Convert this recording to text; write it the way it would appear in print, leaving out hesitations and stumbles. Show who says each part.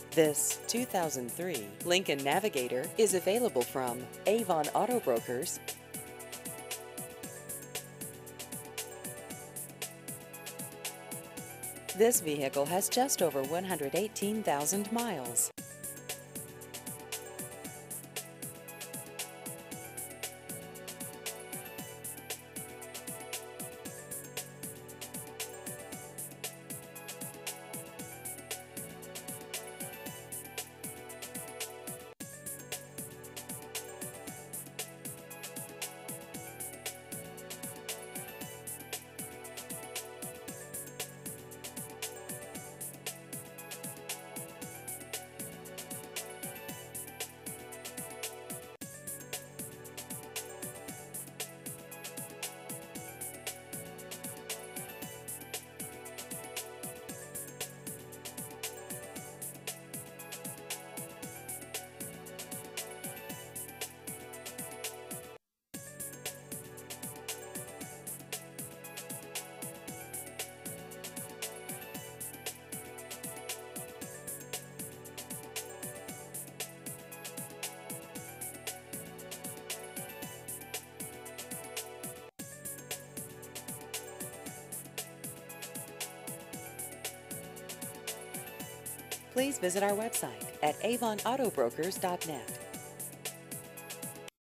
Speaker 1: This 2003 Lincoln Navigator is available from Avon Auto Brokers. This vehicle has just over 118,000 miles. Please visit our website at avonautobrokers.net.